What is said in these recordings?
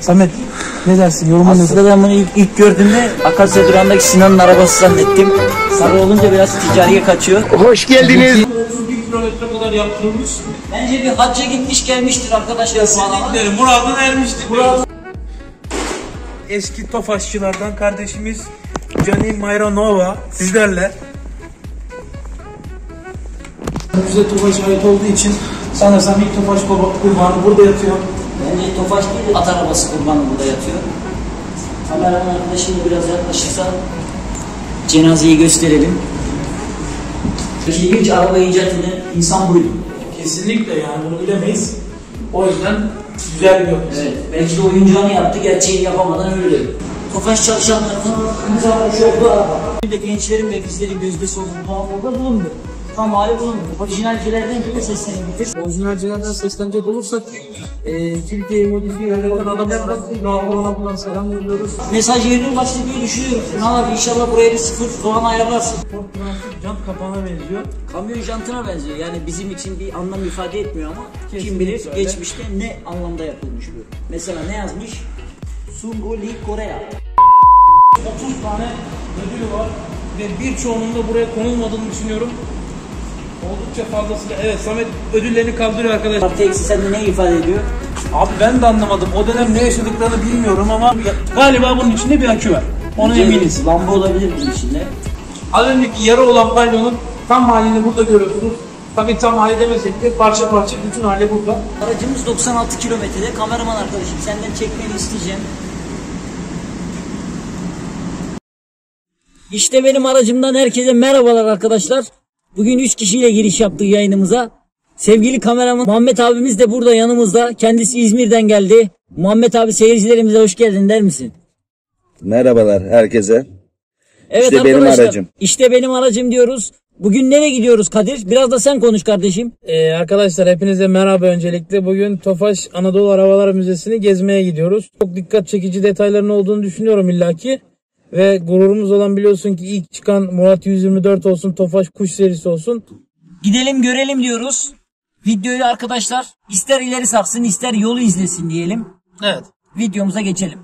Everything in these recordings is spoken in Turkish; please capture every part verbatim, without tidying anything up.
Samet ne dersin? Yorumun nedir? Aslında ben bunu ilk, ilk gördüğümde Akasya durağındaki Sinan'ın arabası zannettim. Sarı olunca biraz ticariye kaçıyor. Hoş geldiniz. otuz bir kilometre kadar yaptırılmış. Bence bir hacca gitmiş gelmiştir arkadaşlar. Kesinlikle muradına ermiştir. Murad... Eski Tofaşçılardan kardeşimiz Cani Mayranova sizlerle. Bize Tofaş ait olduğu için sanırsam ilk Tofaş kurbanı burada yatıyor. Bence Tofaş değil de at arabası kurbanı burada yatıyor. Kameraman arkadaşım biraz yaklaşırsa cenazeyi gösterelim. İlk araba icat eden insan buydu. Kesinlikle yani bunu bilemeyiz. O yüzden güzel bir yol. Evet, belki de oyuncağını yaptı, gerçeğini yapamadan öldü. Tofaş çalışanlarının imzalamış olduğu araba. Bir de gençlerin ve bizlerin gözdesi olan muhafaza bulundu. Tam hali bulundu. Orijinalcilerden gibi seslenebilir. Orijinalcilerden seslenecek olursak e, Türkiye'yi modifiye eden adamlardan Navrona bulan selam veriyoruz. Mesaj yerine ulaştı diye düşünüyorum. Ne abi inşallah buraya bir sıfır Doğan ayarlarsın. Jant kapağına benziyor. Kamyon jantına benziyor. Yani bizim için bir anlam ifade etmiyor ama Kesinlikle kim bilir öyle. geçmişte ne anlamda yapılmış bu. Mesela ne yazmış? Sungo Lee Korea. otuz tane ödülü var ve birçoğunun da buraya konulmadığını düşünüyorum. Oldukça fazlasıyla. Evet, Samet ödüllerini kaldırıyor arkadaşlar. Artı eksi sende ne ifade ediyor? Abi ben de anlamadım. O dönem ne yaşadıklarını bilmiyorum ama galiba bunun içinde bir akü var. Ona eminiz. Lamba olabilir bunun içinde. Az önceki yarı olan paylonun tam halini burada görüyorsunuz. Tabii tam hali demesek de parça parça bütün hali burada. Aracımız doksan altı kilometrede. Kameraman arkadaşım senden çekmeni isteyeceğim. İşte benim aracımdan herkese merhabalar arkadaşlar. Bugün üç kişiyle giriş yaptık yayınımıza. Sevgili kameraman Muhammed abimiz de burada yanımızda. Kendisi İzmir'den geldi. Muhammed abi seyircilerimize hoş geldin der misin? Merhabalar herkese. Evet işte benim aracım. İşte benim aracım diyoruz. Bugün nereye gidiyoruz Kadir? Biraz da sen konuş kardeşim. Ee, arkadaşlar hepinize merhaba öncelikle. Bugün Tofaş Anadolu Arabalar Müzesi'ni gezmeye gidiyoruz. Çok dikkat çekici detayların olduğunu düşünüyorum illaki. Ve gururumuz olan biliyorsun ki ilk çıkan Murat yüz yirmi dört olsun, Tofaş Kuş serisi olsun. Gidelim görelim diyoruz. Videoyu arkadaşlar ister ileri saksın ister yolu izlesin diyelim. Evet. Videomuza geçelim.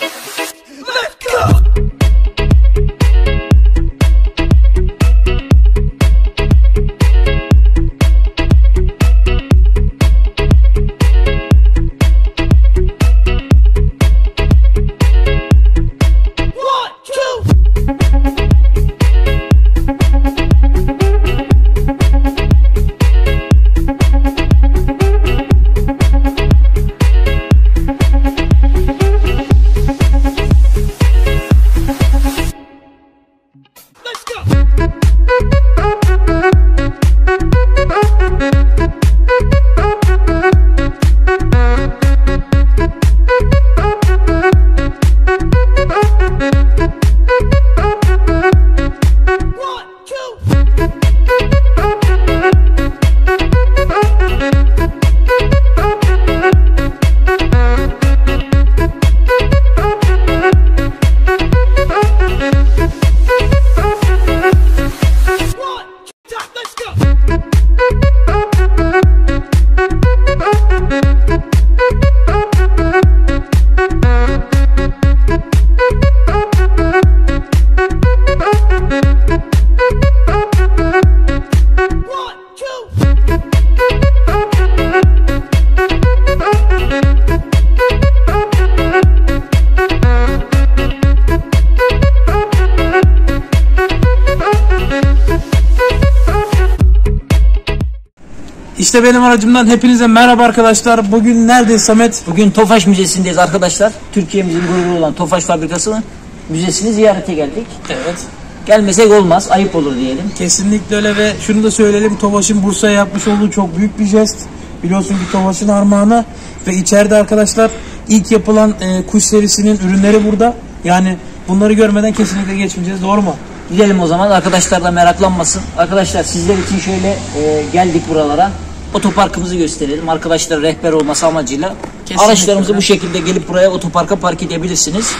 İşte benim aracımdan hepinize merhaba arkadaşlar. Bugün neredeyiz Samet? Bugün Tofaş Müzesi'ndeyiz arkadaşlar. Türkiye'mizin gururu olan Tofaş Fabrikası'nın müzesini ziyarete geldik. Evet. Gelmesek olmaz, ayıp olur diyelim. Kesinlikle öyle ve şunu da söyleyelim. Tofaş'ın Bursa'ya yapmış olduğu çok büyük bir jest. Biliyorsun ki Tofaş'ın armağanı ve içeride arkadaşlar ilk yapılan e, kuş serisinin ürünleri burada. Yani bunları görmeden kesinlikle geçmeyeceğiz. Doğru mu? Gidelim o zaman, arkadaşlar da meraklanmasın. Arkadaşlar sizler için şöyle e, geldik buralara. Otoparkımızı gösterelim. Arkadaşlar rehber olması amacıyla kesinlikle araçlarımızı bu şekilde gelip buraya otoparka park edebilirsiniz.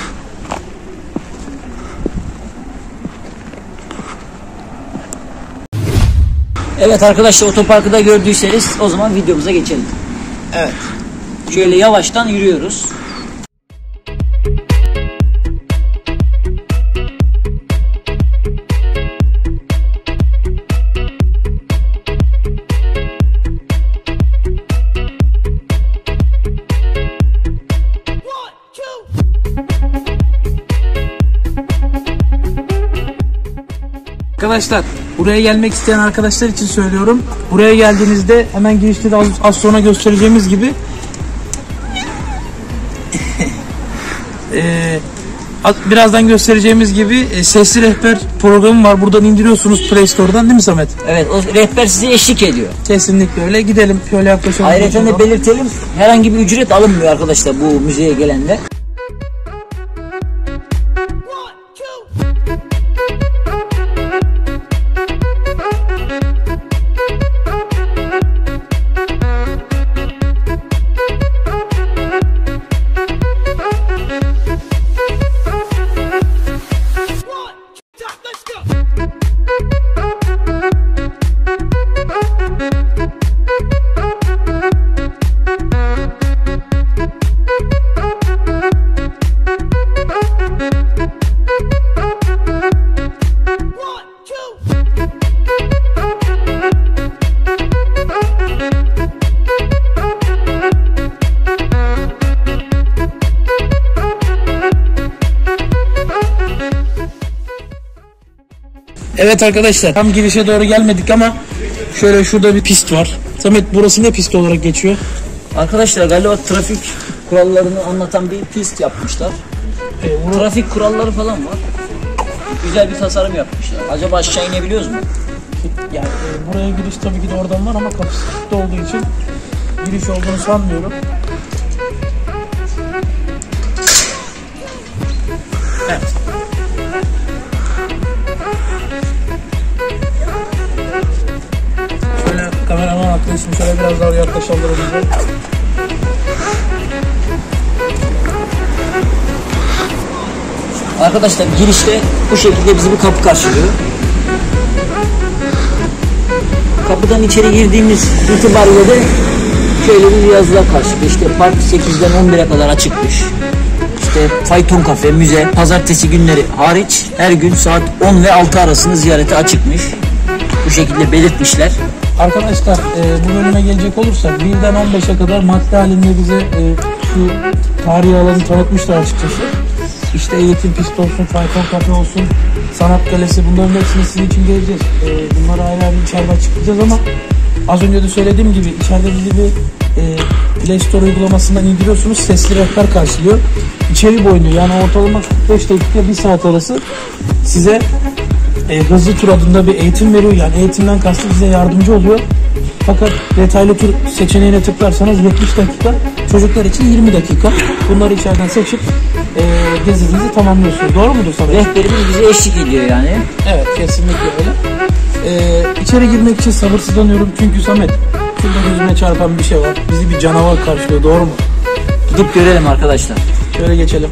Evet arkadaşlar, otoparkı da gördüyseniz o zaman videomuza geçelim. Evet. Şöyle yavaştan yürüyoruz. Arkadaşlar buraya gelmek isteyen arkadaşlar için söylüyorum. Buraya geldiğinizde hemen girişte de az, az sonra göstereceğimiz gibi ee, birazdan göstereceğimiz gibi e, sesli rehber programı var. Buradan indiriyorsunuz Play Store'dan, değil mi Samet? Evet, o rehber size eşlik ediyor. Kesinlikle öyle. Gidelim şöyle yaklaşalım. Ayrıca de belirtelim, herhangi bir ücret alınmıyor arkadaşlar bu müzeye gelenler. Evet arkadaşlar, tam girişe doğru gelmedik ama şöyle şurada bir pist var. Samet, burası ne pist olarak geçiyor? Arkadaşlar galiba trafik kurallarını anlatan bir pist yapmışlar. Ee, bunu... Trafik kuralları falan var. Güzel bir tasarım yapmışlar. Acaba aşağı inebiliyoruz mu? Yani e, buraya giriş tabii ki de oradan var ama kapısı kilitli olduğu için giriş olduğunu sanmıyorum. Evet. Şöyle kameraman arkadaşım şöyle biraz daha yaklaşalım. Arkadaşlar girişte bu şekilde bizi bir kapı karşılıyor. Kapıdan içeri girdiğimiz itibariyle de şöyle bir yazılar karşılıyor. İşte park sekizden on bire kadar açıkmış. İşte fayton kafe, müze, pazartesi günleri hariç her gün saat on ve altı arasında ziyarete açıkmış. Bu şekilde belirtmişler. Arkadaşlar e, bu bölüme gelecek olursak birden on beşe kadar madde halinde bize e, şu tarihi alanı tanıtmışlar açıkçası. İşte eğitim pisti olsun, fayton kafe olsun, sanat kalesi, bunların hepsini sizin için geleceğiz. E, bunları ayrı ayrı içeride açıklayacağız ama az önce de söylediğim gibi içeride bizi bir e, Play Store uygulamasından indiriyorsunuz, sesli rehber karşılıyor. İçeri boyunca yani ortalama kırk beş dakika bir saat arası size E, hızlı tur adında bir eğitim veriyor. Yani eğitimden kastı size yardımcı oluyor. Fakat detaylı tur seçeneğine tıklarsanız yetmiş dakika, çocuklar için yirmi dakika. Bunları içeriden seçip e, gezinizi tamamlıyorsunuz. Doğru mudur Samet? Rehberimiz bize eşlik ediyor yani. Evet, kesinlikle öyle. E, içeri girmek için sabırsızlanıyorum çünkü Samet, şurada gözüme çarpan bir şey var. Bizi bir canavar karşılıyor. Doğru mu? Gidip görelim arkadaşlar. Şöyle geçelim.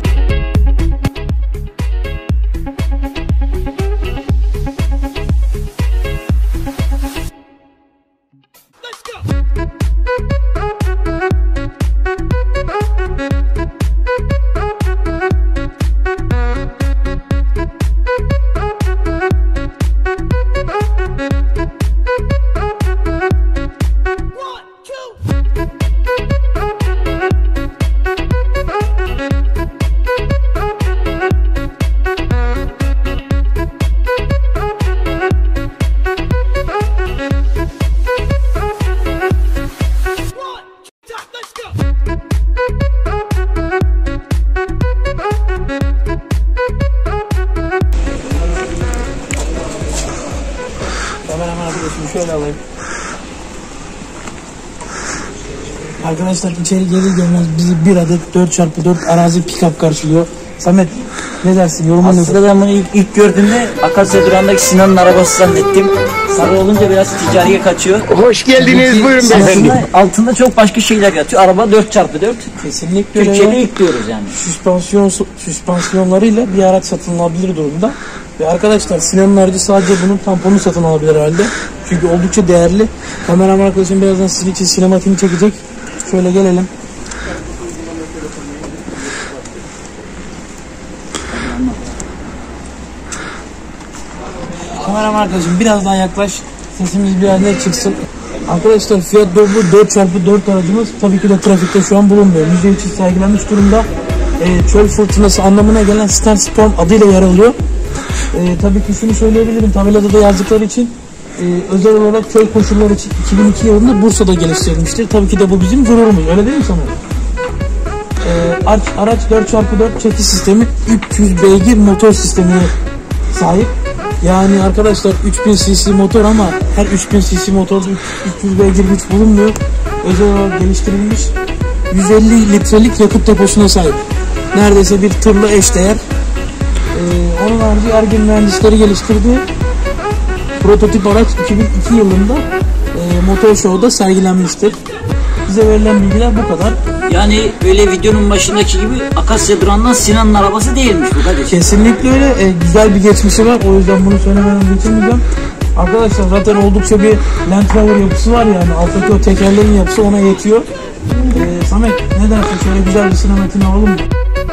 Şöyle alayım. Arkadaşlar içeri gelir gelmez bizi bir adet dört çarpı dört arazi pick-up karşılıyor. Samet, ne dersin? Yorumun ne? Aslında ben bunu ilk, ilk gördüğümde Akasya durağındaki Sinan'ın arabası zannettim. Sarı olunca biraz ticariye kaçıyor. Hoş geldiniz, buyurun beyefendi. Aslında altında çok başka şeyler yatıyor. Araba dört çarpı dört. Kesinlikle. Türkiye'de ilk diyoruz yani. Süspansiyon, süspansiyonlarıyla bir araç satın alabilir durumda. Ve arkadaşlar Sinan'ın aracı sadece bunun tamponunu satın alabilir halde. Çünkü oldukça değerli. Kameraman arkadaşım birazdan sizin için sinematiğini çekecek. Şöyle gelelim. Kameraman arkadaşım biraz daha yaklaş. Sesimiz biraz net çıksın. Arkadaşlar Fiat Doblo dört çarpı dört aracımız tabii ki de trafikte şu an bulunmuyor. Müze için sergilenmiş durumda. E, çöl fırtınası anlamına gelen Starstorm adıyla yer alıyor. E, tabii ki şunu söyleyebilirim, tabelada da yazdıkları için e, özel olarak köy koşulları için iki bin iki yılında Bursa'da geliştirilmiştir. Tabii ki de bu bizim gururumuz, öyle değil mi Samet? E, araç, araç dört çarpı dört çekiş sistemi, üç yüz beygir motor sistemine sahip. Yani arkadaşlar üç bin cc motor ama her üç bin cc motorda üç yüz beygir güç bulunmuyor. Özel olarak geliştirilmiş, yüz elli litrelik yakıt deposuna sahip. Neredeyse bir tırla eşdeğer. Ee, onun harici Ergin mühendisleri geliştirdiği prototip araç iki bin iki yılında e, Motor Show'da sergilenmiştir. Bize verilen bilgiler bu kadar. Yani böyle videonun başındaki gibi Akasya Duran'dan Sinan'ın arabası değilmiş bu kardeşim. Kesinlikle öyle. E, güzel bir geçmişi var. O yüzden bunu söylemeden geçemeyeceğim. Arkadaşlar zaten oldukça bir Land Rover yapısı var yani. Alttaki o tekerlerin yapısı ona yetiyor. E, Samet ne dersin? Şöyle güzel bir sinematini alalım mı?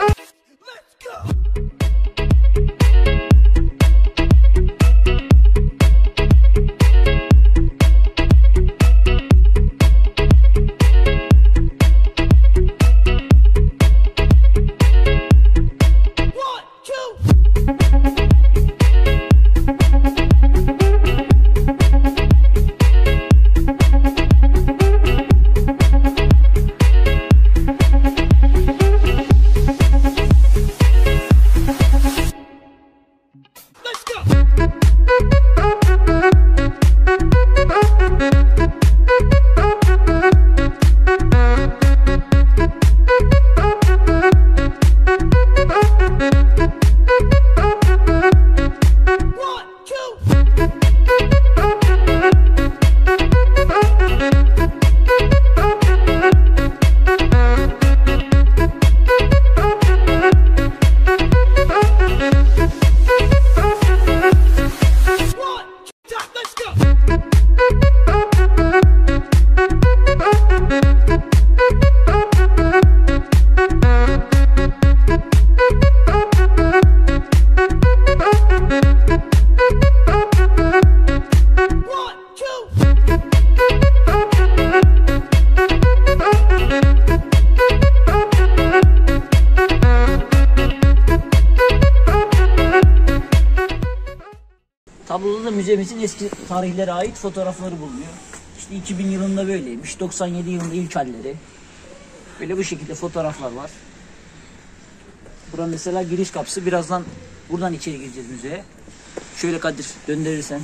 Tabloda da müzemizin eski tarihlere ait fotoğrafları bulunuyor. İşte iki bin yılında böyleymiş, doksan yedi yılında ilk halleri. Böyle bu şekilde fotoğraflar var. Bura mesela giriş kapısı. Birazdan buradan içeri gireceğiz müzeye. Şöyle Kadir döndürürsen.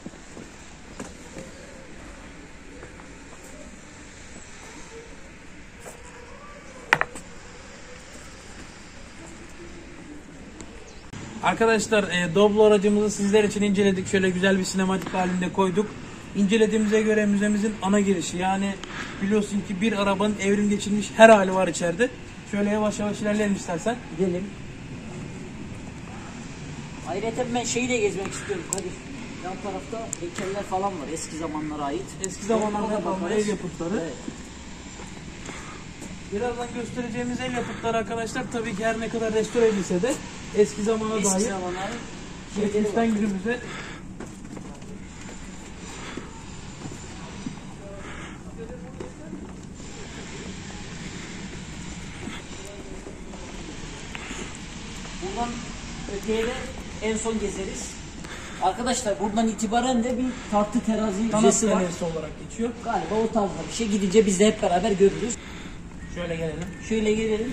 Arkadaşlar e, Doblo aracımızı sizler için inceledik. Şöyle güzel bir sinematik halinde koyduk. İncelediğimize göre müzemizin ana girişi. Yani biliyorsun ki bir arabanın evrim geçirmiş her hali var içeride. Şöyle yavaş yavaş ilerleyelim istersen. Gidelim. Ayrıca ben şeyi de gezmek istiyorum Kadir. Yan tarafta heykeller falan var eski zamanlara ait. Eski zamanlarda kalan ev yapıtları. Evet. Birazdan göstereceğimiz el yapıtları arkadaşlar tabii ki her ne kadar restore edilse de eski zamana Eski dair zamanların geçmişten günümüze buradan öteye de en son gezeriz. Arkadaşlar buradan itibaren de bir tartı terazi müzesi var. galerisi olarak geçiyor. Galiba o tarzda bir şey. Gidince biz de hep beraber görürüz. Şöyle gelelim. Şöyle gelelim.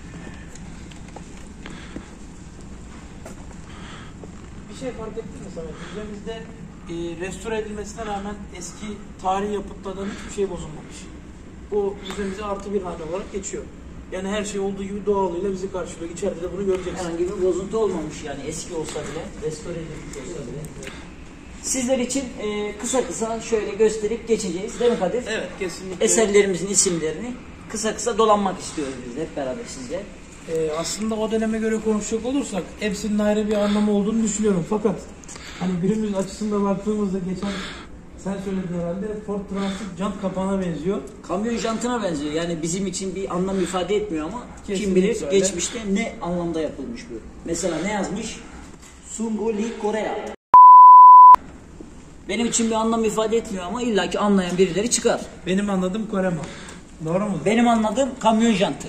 Bir şey fark ettin mi Samet? Müzemizde e, restore edilmesine rağmen eski tarihi yapıtlardan hiçbir şey bozulmamış. Bu müzemize artı bir hane olarak geçiyor. Yani her şey olduğu gibi doğalıyla bizi karşılıyor. İçeride de bunu göreceksiniz. Herhangi bir bozuntu olmamış yani eski olsa bile, restore edilmiş olsa bile. Sizler için e, kısa kısa şöyle gösterip geçeceğiz değil mi Kadir? Evet, kesinlikle. Eserlerimizin isimlerini kısa kısa dolanmak istiyoruz biz de hep beraber sizle. Ee, aslında o döneme göre konuşacak olursak hepsinin ayrı bir anlamı olduğunu düşünüyorum. Fakat hani birimiz açısında baktığımızda geçen sen söyledin herhalde Ford Transit jant kapağına benziyor. Kamyon jantına benziyor yani bizim için bir anlam ifade etmiyor ama Kesinlikle kim bilir öyle. geçmişte ne anlamda yapılmış bu. Mesela ne yazmış? Sungu Lee Korea. Benim için bir anlam ifade etmiyor ama illaki anlayan birileri çıkar. Benim anladığım Korema. Doğru mu? Benim anladığım kamyon jantı.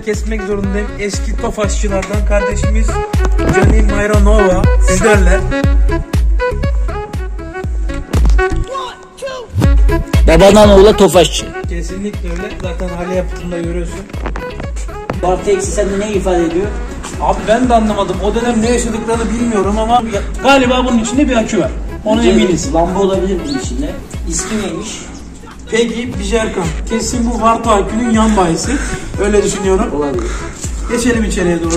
kesmek zorundayım. Eski Tofaşçılardan kardeşimiz Johnny Mayronova sizlerle. Babadan oğula Tofaşçı. Kesinlikle öyle. Zaten hali yapıtında görüyorsun. Artı eksi sende ne ifade ediyor? Abi ben de anlamadım. O dönem ne yaşadıklarını bilmiyorum ama galiba bunun içinde bir akü var. Ona eminiz. Lamba olabilir bunun içinde. İsmi neymiş? Peggy Bijerkan. Kesin bu Varto akünün yan bayisi. Öyle düşünüyorum. Olabilir. Geçelim içeriye doğru.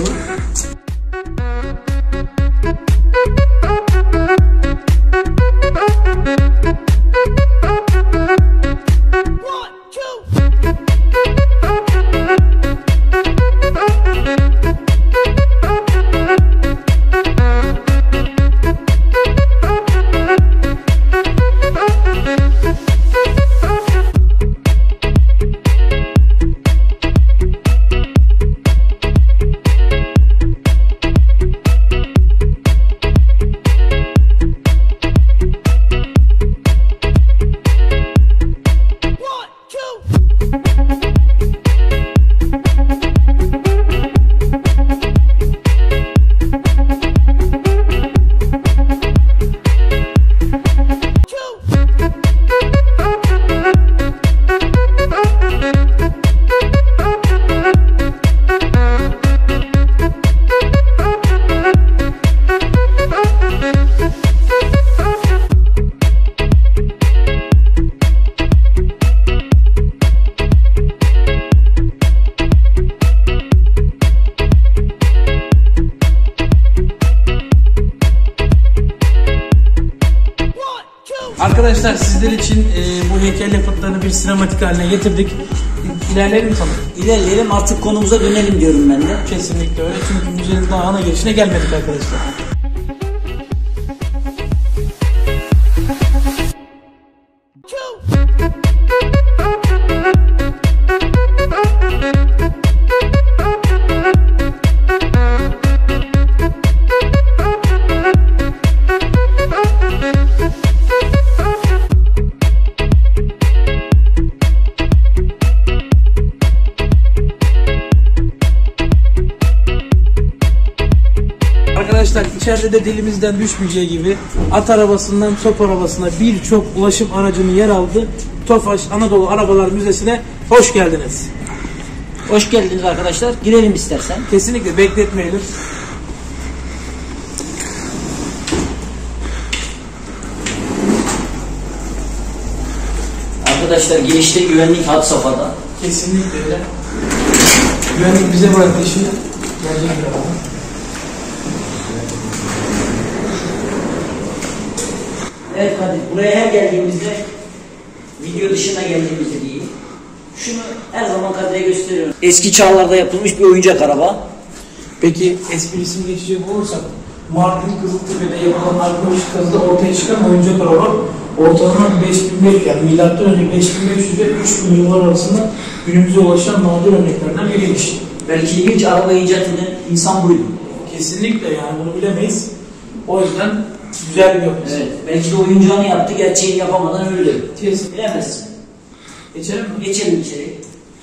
Arkadaşlar sizler için e, bu heykel yapıtlarını bir sinematik haline getirdik. İlerleyelim tabii. İlerleyelim, artık konumuza dönelim diyorum ben de. Kesinlikle öyle, çünkü müzenin daha ana girişine gelmedik arkadaşlar. Arkadaşlar içeride de dilimizden düşmeyeceği gibi at arabasından top arabasına birçok ulaşım aracının yer aldığı Tofaş Anadolu Arabalar Müzesi'ne hoş geldiniz. Hoş geldiniz arkadaşlar. Girelim istersen. Kesinlikle bekletmeyelim. Arkadaşlar girişte güvenlik had safhada. Kesinlikle öyle. Güvenlik bize bıraktı işi. Gelecek birazdan. Evet hadi, buraya her geldiğimizde, video dışına geldiğimizde değil. Şunu her zaman Kadir'e gösteriyorum. Eski çağlarda yapılmış bir oyuncak araba. Peki esprisini geçecek olursak, Mardin Kızıltepe'de yapılan arkeolojik kazıda ortaya çıkan oyuncak araba ortalama beş bin beş yüz, yani milattan önce beş bin beş yüz ve üç bin yıllar arasında günümüze ulaşan nadir örneklerden biriymiş. Belki ilk araba icat eden insan buydu. Kesinlikle, yani bunu bilemeyiz. O yüzden güzel bir yapı. Evet, belki de oyuncağını yaptı, gerçeğini yapamadan öldü. Kesin. Bilemezsin. Geçelim mi? Geçelim içeri.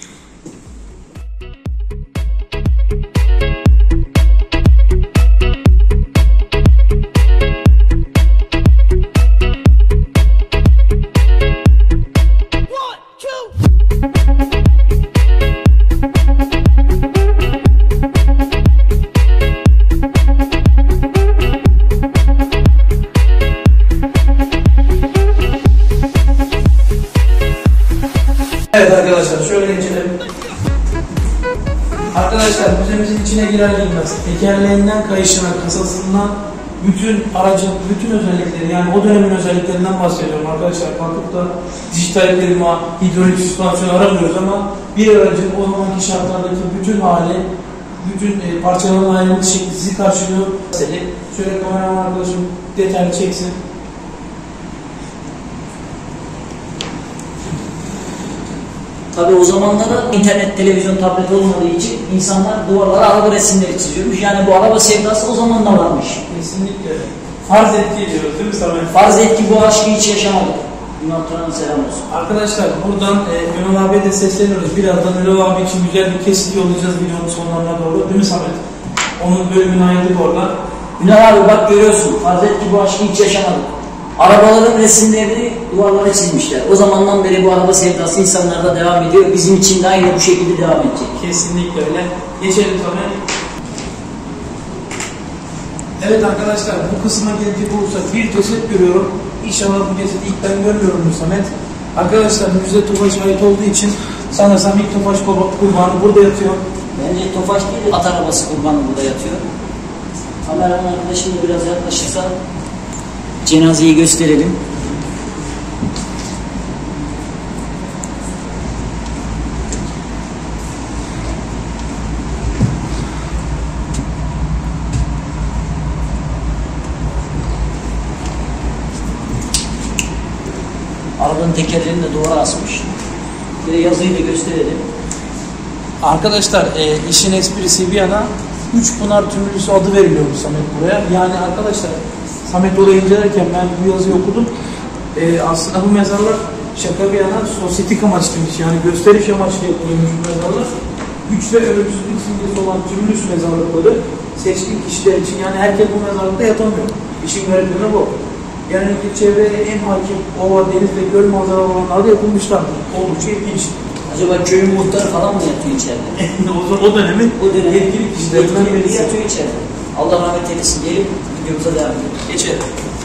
Evet arkadaşlar, şöyle geçelim. Arkadaşlar müzemizin içine girer girmez tekerleğinden kayışına, kasasından bütün aracın bütün özellikleri, yani o dönemin özelliklerinden bahsediyorum arkadaşlar. Bakıp da dijital klima, hidrolik süspansiyon aramıyoruz ama bir aracın o zamanki şartlardaki bütün hali, bütün e, parçaların ayrılmış şekli sizi karşılıyor. Şöyle kameraman arkadaşım detaylı çeksin. Tabii o zamanlarda internet, televizyon, tablet olmadığı için insanlar duvarlara araba resimleri çiziyormuş. Yani bu araba sevdası o zaman da varmış. Kesinlikle. Farz etki ediyoruz değil mi Samet? Farz et ki bu aşkı hiç yaşamadık. Ünal Turan'a selam olsun. Arkadaşlar buradan e, Ünal abiye de sesleniyoruz. Birazdan Ünal abi için güzel bir kesit yollayacağız videonun sonlarına doğru. Değil mi Samet? Onun bölümünü ayırdık orada. Ünal abi bak görüyorsun. Farz et ki bu aşkı hiç yaşamadık. Arabaların resimlerini duvarlara çizmişler. O zamandan beri bu araba sevdası insanlarda devam ediyor. Bizim için de aynı bu şekilde devam edecek. Kesinlikle öyle. Geçelim Samet. Evet arkadaşlar, bu kısma gelecek olursak bir ceset görüyorum. İnşallah bu cesedi ilk ben görmüyorum Samet. Arkadaşlar müze Tofaş'a ait olduğu için sanırsam ilk Tofaş kurbanı burada yatıyor. Bence Tofaş değil de at arabası kurbanı burada yatıyor. Kameraman arkadaşım da biraz yaklaşırsa cenazeyi gösterelim. Arabanın tekerlerini de duvara asmış. Bir de yazıyı da gösterelim. Arkadaşlar e, işin esprisi bir yana Üç Pınar Tümülüsü adı veriliyor bu Samet buraya. Yani arkadaşlar Samet olayı incelerken ben bu yazıyı okudum. E, aslında bu mezarlar şaka bir yana sosyetik amaçlıymış. Yani gösteriş amaçlı yapılıyormuş bu mezarlar. Güç ve ölümsüzlük simgesi olan Tümülüs mezarlıkları seçkin kişiler için, yani herkes bu mezarlıkta yatamıyor. İşin garipleri bu. Genellikle çevreye en hakim ova, deniz ve göl manzaralı alanlarda yapılmışlardır. Oldukça ilginç. Acaba köyün muhtarı falan mı yatıyor içeride? o, o dönemin O dönem yetkili kişilerinden yetkili birisi. yatıyor içeride. Allah rahmet eylesin diyelim, videomuza devam edelim. Geçelim.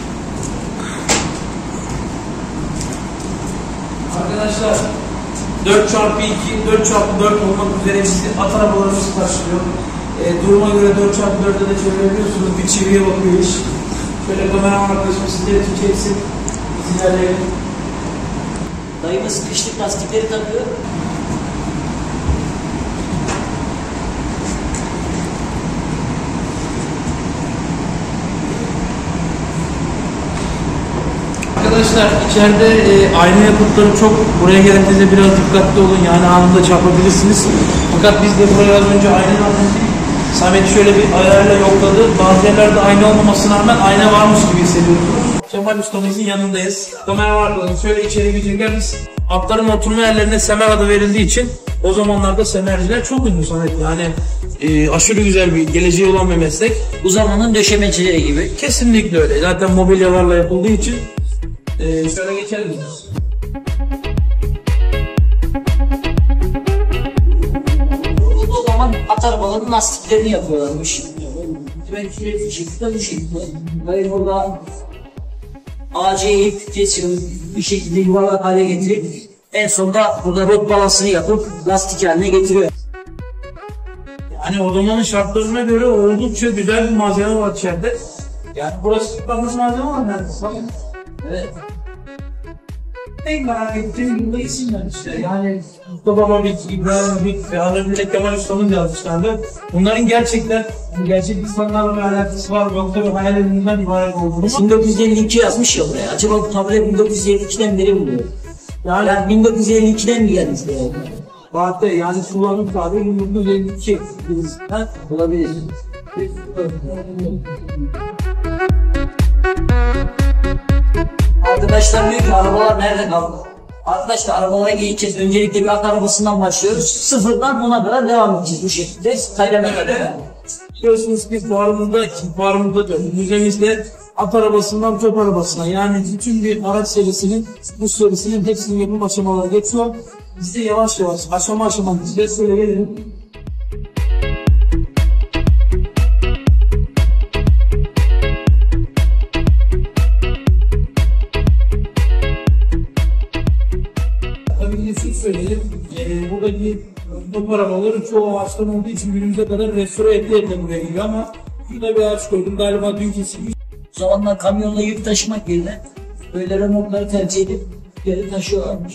Arkadaşlar dört çarpı iki, dört çarpı dört olmak üzere bizi at arabalarımız karşılıyor. E, duruma göre dört çarpı dört'e de çevirebiliyorsunuz. Bir çiviye bakıyor iş. Şöyle kameraman arkadaşım sizleri için çeksin. Biz ilerleyelim. Dayımız kışlık lastikleri takıyor. Arkadaşlar içeride e, ayna yapıtları çok. Buraya geldiğinizde biraz dikkatli olun. Yani anında çarpabilirsiniz. Fakat biz de buraya az önce ayna aldık. Samet şöyle bir ayarla yokladı. Bazı yerlerde ayna olmamasına rağmen ayna varmış gibi hissediyoruz. Kemal ustamızın yanındayız. Kamera var. Şöyle içeri gidiyorlar. Biz atların oturma yerlerine semer adı verildiği için o zamanlarda semerciler çok ünlü Samet. Yani e, aşırı güzel bir geleceği olan bir meslek. Bu zamanın döşemecileri gibi. Kesinlikle öyle. Zaten mobilyalarla yapıldığı için. Ee, şöyle geçelim. O zaman at arabalarının lastiklerini yapıyorlarmış. Ben şöyle bir şekilde bu şekilde. Hayır burada ağacı eğip kesiyor, bir şekilde yuvarlak hale getirip en sonunda burada rot balansını yapıp lastik haline getiriyor. Yani o zamanın şartlarına göre oldukça güzel bir malzeme var içeride. Yani burası çıkmamız malzeme var yani. Evet. En merak ettiğim burada isimler işte. Yani Mustafa Mabik, İbrahim Mabik ve Anadolu Kemal Usta'nın yazmışlardı. Bunların gerçekten gerçek insanlarla bir alakası var mı yoksa bir hayal edilen ibaret olduğunu. bin dokuz yüz elli iki yazmış ya buraya. Acaba bu tabela bin dokuz yüz elli iki'den beri mi buluyor? Yani, yani bin dokuz yüz elli iki'den mi gelmiş buraya? Fatih yani kullanım tarihi bin dokuz yüz elli iki. Ha? Olabilir. Arkadaşlar diyor ki arabalar nerede kaldı? Arkadaşlar arabalara geçeceğiz. Öncelikle bir at arabasından başlıyoruz. Sıfırdan ona kadar devam edeceğiz bu şekilde. Kaydeme kadar. Biliyorsunuz ki fuarımızda, fuarımızda diyorum, müzemizde at arabasından top arabasına, yani bütün bir araç serisinin, bu serisinin hepsinin yapım aşamaları geçiyor. Biz de yavaş yavaş, aşama aşama size söyle gelelim. Tabii ki şu söyleyelim, ee, buradaki top arabaları çoğu ağaçtan olduğu için günümüze kadar restore edilerek buraya geliyor ama şurada bir ağaç koydum, galiba dün kesilmiş. O zamanlar kamyonla yük taşımak yerine böyle remorkları tercih edip geri taşıyorlarmış.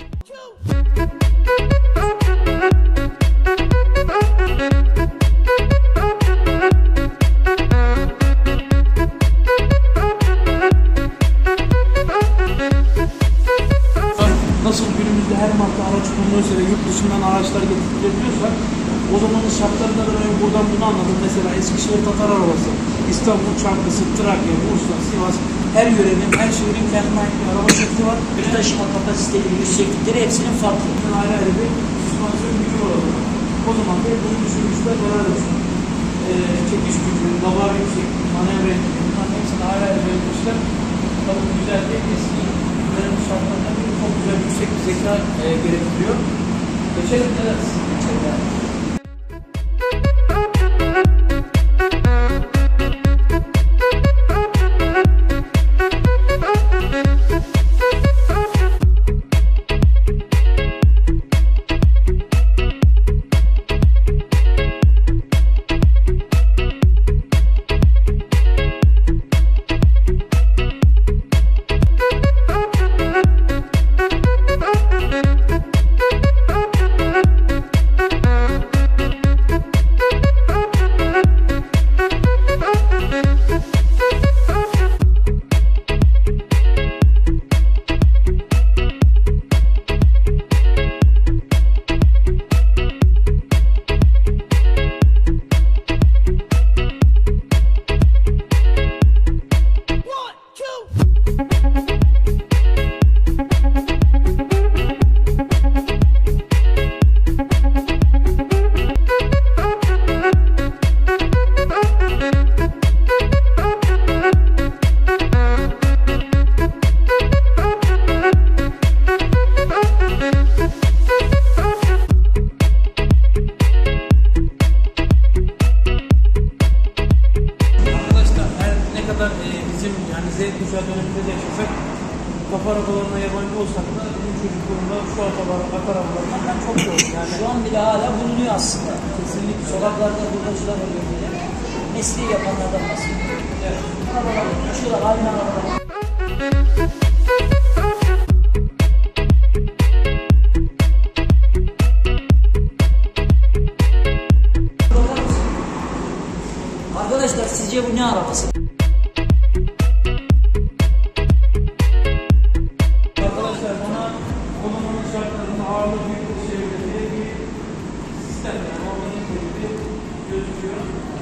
Nasıl günümüzde her marka araç kullanıyorsa ve yurt dışından araçlar getirilebiliyorsa o zamanın şartlarında da ben buradan bunu anladım. Mesela Eskişehir Tatar arabası, İstanbul Çankırı, Trakya, Bursa, Sivas her yörenin, her şehrin kendine ait bir araba şekli var. Bir taşıma kapasiteli, yükseklikleri hepsinin farklı. Ayrı ayrı bir süspansiyon gücü var orada. O zaman da bunu düşünmüşler, beraber ee, çekiş gücü, kabar yüksekliği, manevra etkileri, bunların hepsini ayrı ayrı belirtmişler. Tabii güzel bir eski dönem şartlarında bir çok güzel yüksek bir zeka e, gerektiriyor. Geçelim ne dersin? Geçelim. Z kuşağı döneminde de yaşasak, kafa arabalarına yabancı olsak da bizim çocukluğumda şu arabalar, kafa arabalarından ben çok gördüm. Yani şu an bile hala bulunuyor aslında. Kesinlikle. Sokaklarda hurdacılar oluyor bile. Mesleği yapanlardan bahsediyor. Evet. Arabalar uçuyorlar, aynı arabalar. Arkadaşlar sizce bu ne arabası? Arkadaşlar bana kullanmanın şartlarında ağırlığı büyük bir çevrede bir sistem, yani organik gibi gözüküyor.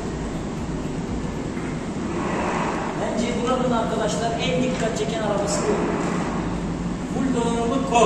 Bence buranın arkadaşlar en dikkat çeken arabası bu. Full donanımlı kol.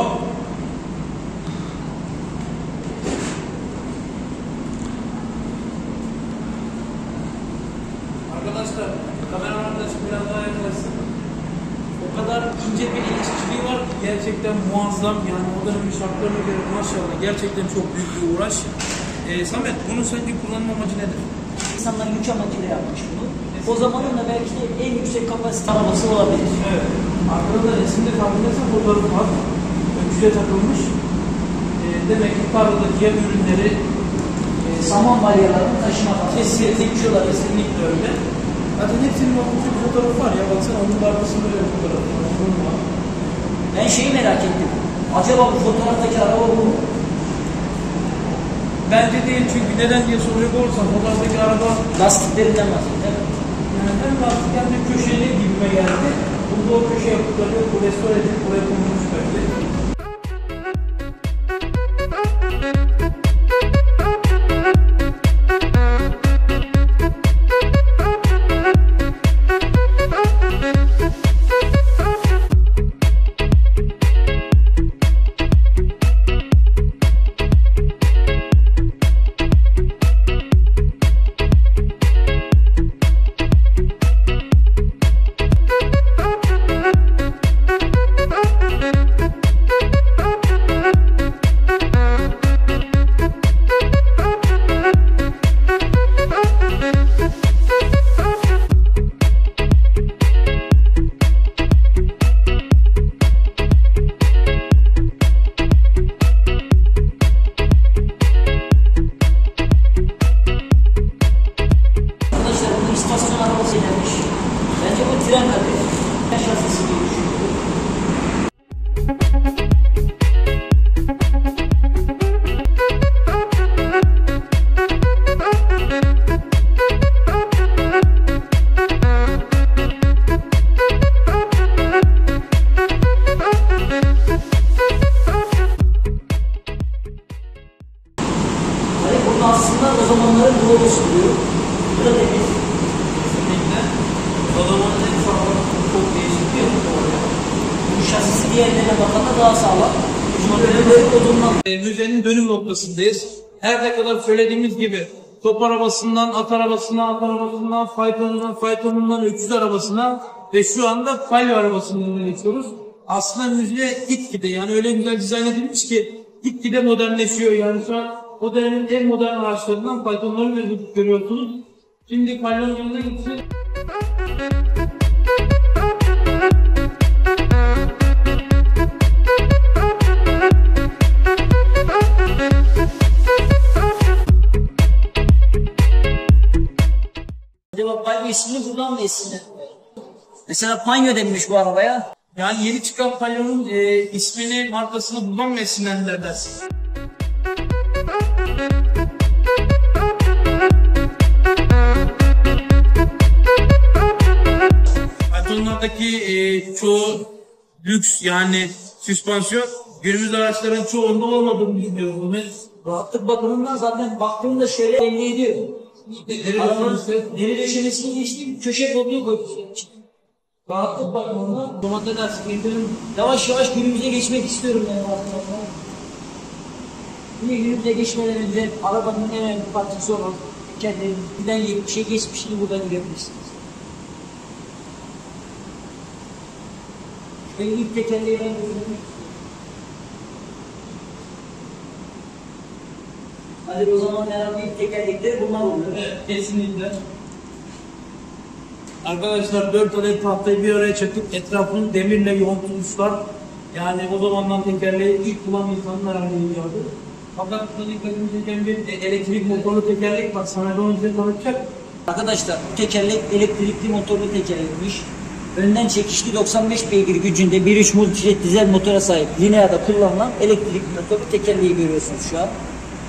Arkadaşlar kameraman da biraz daha yaklaşsın. O kadar ince bir el işçiliği var ki gerçekten muazzam, yani o dönemin şartlarına göre maşallah gerçekten çok büyük bir uğraş. Ee, Samet, bunun sence kullanma amacı nedir? İnsanlar yük amacıyla yapmış bunu. O zamanın da belki de en yüksek kapasite arabası olabilir. Evet. Arkada da resimde tahminlerse fotoğrafı var. Öküze takılmış. Ee, demek ki tarladaki yem ürünleri E, saman balyalarını taşıma kesinlikle dikiyorlar, kesinlikle öyle. Zaten hepsinin bakımcı bir fotoğrafı var ya, baksana onun arkasında öyle bir fotoğrafı var. Ben şeyi merak ettim. Acaba bu fotoğraftaki araba bu mu? Bence değil, çünkü neden diye soracak olursam fotoğraftaki araba Lastiklerinden bahsediyor değil mi? yani hem lastik hem de köşeli gibime geldi. Burada o köşe yapıları bu restore edilip buraya konulmuş belki. We'll be right back. Palyoları odundan. E, müzenin dönüm noktasındayız. Her ne kadar söylediğimiz gibi top arabasından, at arabasına, at arabasından, faytonundan, faytonundan, öküz arabasına ve şu anda palyo arabasından geçiyoruz. Aslında müze gitgide, yani öyle güzel dizayn edilmiş ki gitgide modernleşiyor. Yani şu an o dönemin en modern araçlarından faytonları görüyorsunuz. Şimdi palyonun yanına gitsin. Acaba Palio ismini buradan mı esinlenir? Mesela Panyo denmiş bu arabaya. Yani yeni çıkan palyonun e, ismini, markasını buradan mı esinlendiler dersin? Faytonlardaki e, çoğu lüks, yani süspansiyon günümüz araçların çoğunda olmadığını düşünüyorum. Rahatlık bakımından zaten baktığımda şöyle belli ediyor. Arabanın deri döşemesini geçtiğim köşe koltuğu koymuş. Rahatlık bakımından domates lastiklerim yavaş yavaş günümüze geçmek istiyorum yani arkadaşlar. Yine günümüze geçmeden önce arabanın en önemli parçası olan kendilerinden bir şey geçmişini buradan görebilirsiniz. Ve ilk tekerleği ben göstermek istiyorum. Hadi o zaman herhalde ilk tekerlekleri bunlar oluyor. Evet, kesinlikle. Arkadaşlar dört adet tahtayı bir araya çakıp etrafını demirle yoğuntutmuşlar. Yani o zamandan tekerleği ilk bulan insanın herhalde icadı. Fakat burada dikkatimi çeken bir elektrik motorlu tekerlek var. Sana da onu size tanıtacak. Arkadaşlar bu tekerlek elektrikli motorlu tekerlekmiş. Önden çekişli doksan beş beygir gücünde bir nokta üç multijet dizel motora sahip Linea'da kullanılan elektrikli motorlu tekerleği görüyorsunuz şu an.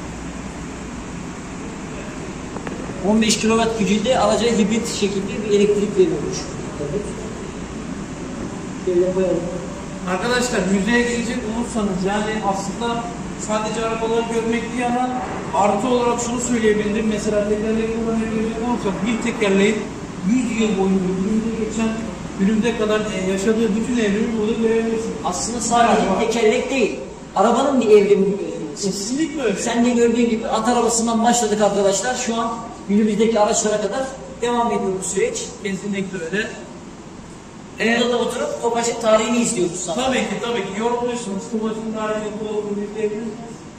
on beş kilowatt gücünde alacağı hibrit şekilde bir elektrik veriyormuş. Şöyle koyalım. Arkadaşlar müzeye gelecek olursanız, yani aslında sadece arabaları görmek bir yana artı olarak şunu söyleyebilirim. Mesela tekerlek kullanacak olursak bir tekerleğin yüz yıl boyunca günümüzde geçen, günümüze kadar yaşadığı bütün evrimi burada görebilirsiniz. Aslında sadece tekerlek değil, arabanın bir evrimi görüyorsunuz. Kesinlikle öyle. Sen de gördüğün gibi at arabasından başladık arkadaşlar. Şu an günümüzdeki araçlara kadar devam ediyor bu süreç. Kesinlikle öyle. Burada da oturup Tofaş'ın tarihini izliyoruz sana. Tabii ki, tabii ki yorumluyorsunuz. Kumaşın tarihini bu olduğunu izleyebilirsiniz.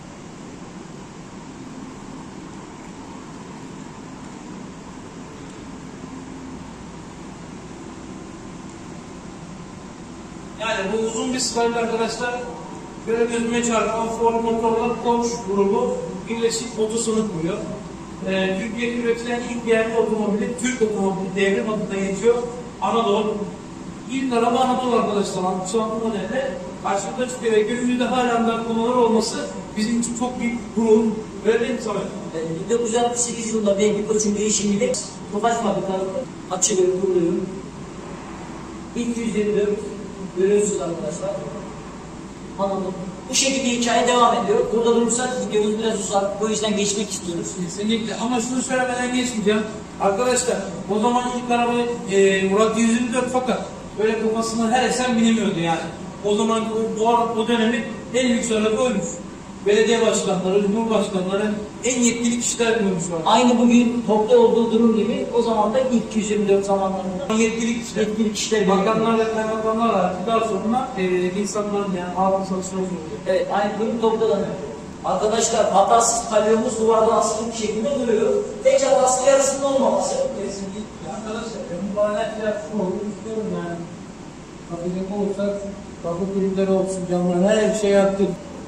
Yani bu uzun bir slayt arkadaşlar. Böyle gözüme çarpan Ford Motorlar Porsche grubu birleşik motosunu kuruyor. Ee, Türkiye'de üretilen ilk yerli otomobili, Türk otomobili devrim adında geçiyor. Anadolu. İlk araba Anadolu arkadaşlar. altmış altı modelde karşımıza çıkıyor ve günümüzde halen kullanılır olması bizim için çok büyük gurur. Böyle değil mi Samet? bin dokuz yüz altmış sekiz yılında Vehbi Koç'un değişimiyle Tofaş fabrikaları açılıyor, kuruluyor. ilk yüz yirmi dört görüyorsunuz arkadaşlar. Anladım. Bu şekilde hikaye devam ediyor. Burada durursak videomuz biraz uzar. O yüzden geçmek istiyoruz. Kesinlikle. Ama şunu söylemeden geçmeyeceğim. Arkadaşlar o zaman ilk araba e, Murat yüz yirmi dört, fakat böyle kafasına her esen binemiyordu yani. O zaman o, o, o dönemin en lüks araba oymuş. Belediye başkanları, cumhurbaşkanları, en yetkili kişiler biniyormuş var. Aynı bugün toplu olduğu durum gibi o zaman da ilk yüz yirmi dört zamanlarında Yetkili kişiler. yetkili kişiler Bakanlar ve kaymakamlar artık daha sonra e, insanların, yani halkın çalışması oluyor. Evet, aynı durum toplu da. Arkadaşlar hatasız kalyomuz duvarda asılı bir şekilde duruyor. Tek hatası yarısında olmaması. Kesinlikle. Arkadaşlar ben bu bana her şey yapsın olur istiyorum yani. Bakacak olursak kapı kulüpleri olsun, camlar, her şey yaptık.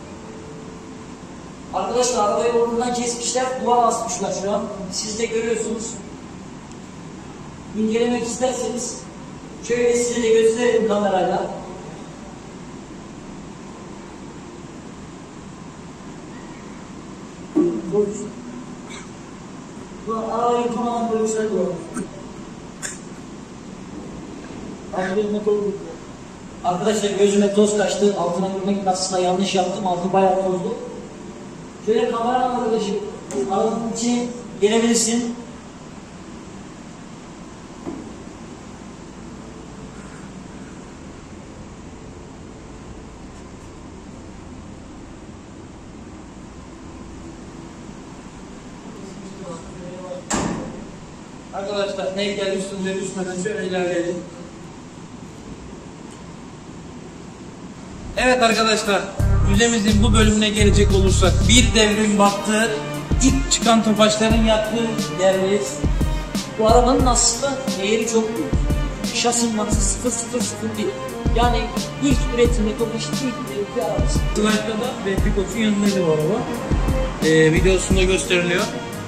Arkadaşlar arabayı ortadan kesmişler, duvara asmışlar şu an. Siz de görüyorsunuz. İncelemek isterseniz şöyle size de gösterelim kamerayla. Bu arabayı tamamen koymuşlar duvara. Arkadaşlar gözüme toz kaçtı. Altına görmek aslında yanlış yaptım. Altı bayağı tozlu. Şöyle kamera arkadaşım, arabanın içine gelebilirsin. Arkadaşlar heykel üstünde düşmeden şöyle ilerleyelim. Evet arkadaşlar, müzemizin bu bölümüne gelecek olursak bir devrin baktığı, ilk çıkan Tofaşların yattığı yerdeyiz. Bu arabanın aslında değeri çok büyük. Şasi numarası sıfır sıfır sıfır bir. Yani ilk üretimde Tofaş'ın ilk üretimde bir arabası. Slide'da da Replikoç'un yanındaydı bu araba. Ee, videosunda gösteriliyor.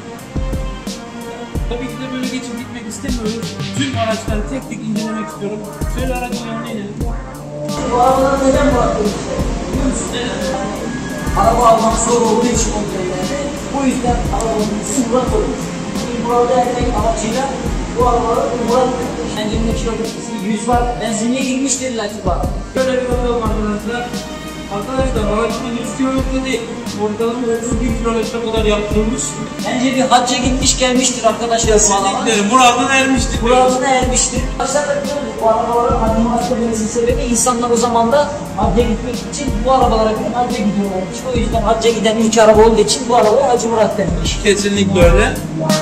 Tabii ki de böyle geçip gitmek istemiyoruz. Tüm araçları tek tek incelemek istiyorum. Şöyle aracın yanına inelim. Bu arabaları neden bıraktım işte? Biliyor musun? Yani, araba almak zor olduğu için oluyor. O yüzden arabanın ismi Murat olmuş. Murat'ı ermek amacıyla bu arabaları Murat etmiş. Benzinli kilometresi yüz var. Benzinliğe girmiştir illaki bu araba. Şöyle bir bakalım arkadaşlar. Arkadaşlar aracın yüz kilometre değil. Ortalama otuz bir kilometre kadar yaptırılmış. Bence bir hacca gitmiş gelmiştir arkadaşlar. Kesinlikle muradına ermiştir. Muradına ermiştir. Arkadaşlar da biliyoruz bu arabaların hacca hacca demesinin sebebi insanlar o zaman da hacca gitmek için bu arabalara göre hacca gidiyorlarmış. O yüzden hacca giden ilk araba olduğu için bu arabaya Hacı Murat denmiş. Kesinlikle öyle.